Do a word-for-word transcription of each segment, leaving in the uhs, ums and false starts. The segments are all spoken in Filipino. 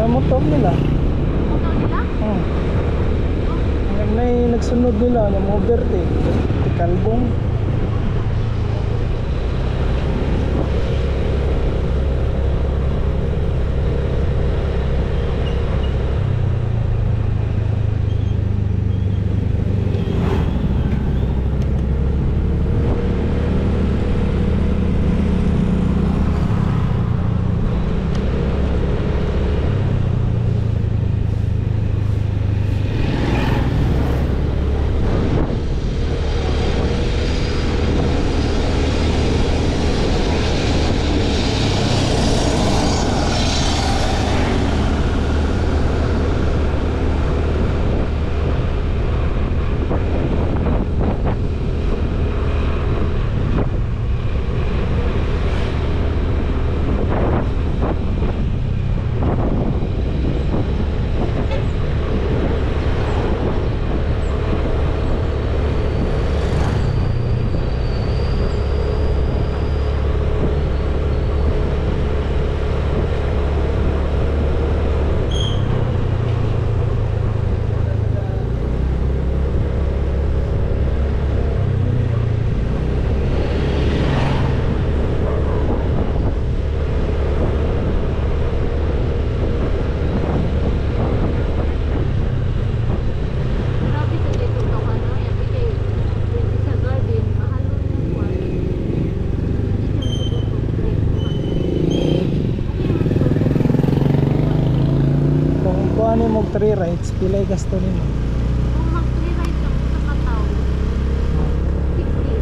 motor nila. Motor nila? Hmm. Nag may nagsunod nila ng overtake. Di kalbong. Grabe sa dito ka ano, yan kay sa garden, mahalo yung kuwan. Kung kuha mo three rides, pilay gasto nimo. Kung mag-three rides lang sa kataw, sixty.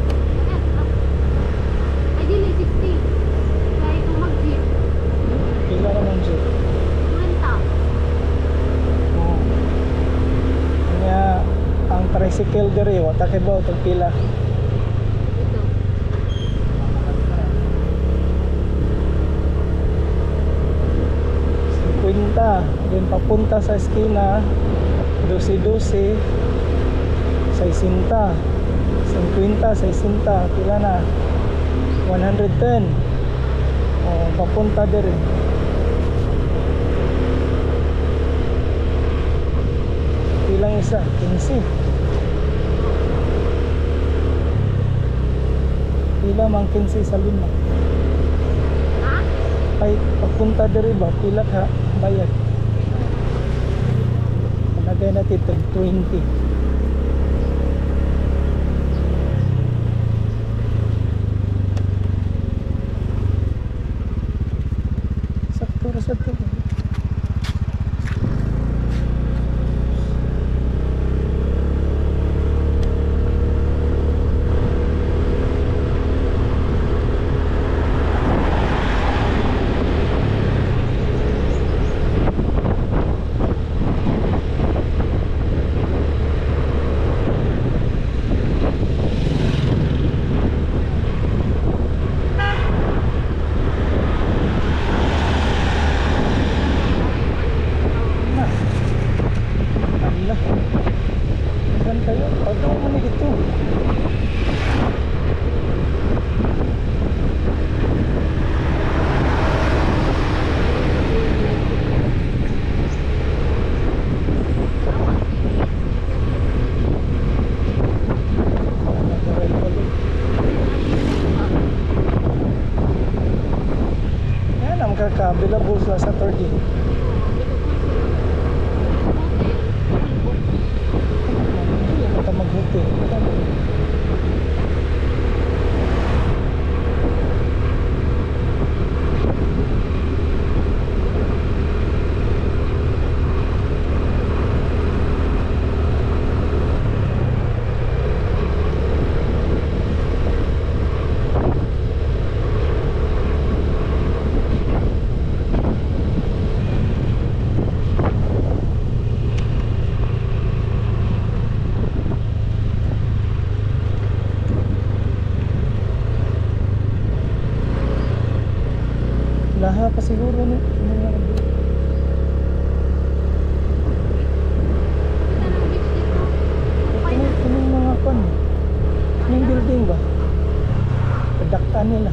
Ay, dili, sixty. Kaya kung mag-jeep, Pila naman siya. renta. Oh. Kanya ang tricycle diri wa ta kay ba tag pila. Ito. fifty, then papunta sa eskina twelve twelve, sixty, fifty, sixty, pila na one hundred ten. Oh, papunta diri. Ilang isa? fifteen. Pila mang fifteen sa lima. Ha? Ay, papunta diri ba? Pila ka bayad? Palagay natin tag twenty. Sakto ra sa to. Available sa Saturday. Hindi na mag-hotel. Laha pa siguro no. Ano yung mga kon? Yung building ba? Padaktan nila.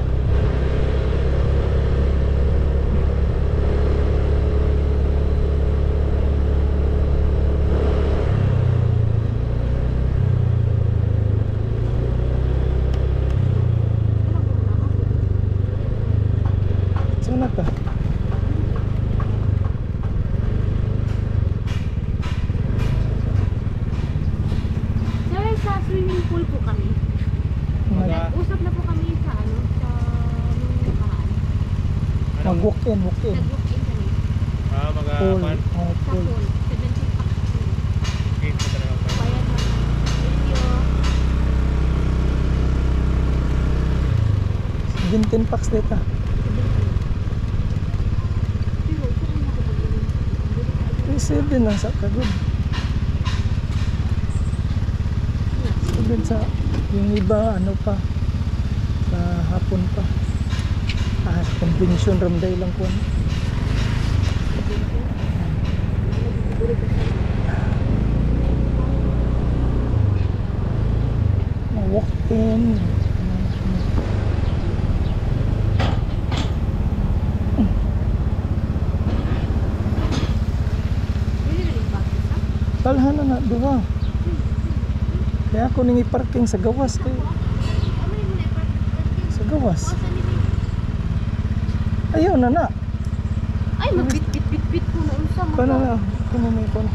Mag walk in, walk in. Nag-book-in kami. Ah, mga Full. pan. Oh, Sa full. pool. seventeen packs. Game ko talaga pa. Bayan mo. Thank you. seventeen packs dito. Pero, ito rin ako mag-iwan. seven lang sa kagod. seven sa yung iba ano pa sa hapon pa. Ah, convention ramday lang ko. Walk in. Hindi na rin bakit, ha? Talhan na na duha. Kaya ako ning i-parking sa gawas kay Ano yung muna i-parking? sa gawas. Kuha sa nito. Ayaw na na. Ay, magbit-bit-bit-bit ko na unsa mo. Kana na. Kuno may kon.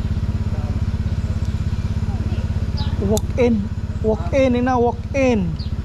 Walk in. Walk in ina walk in.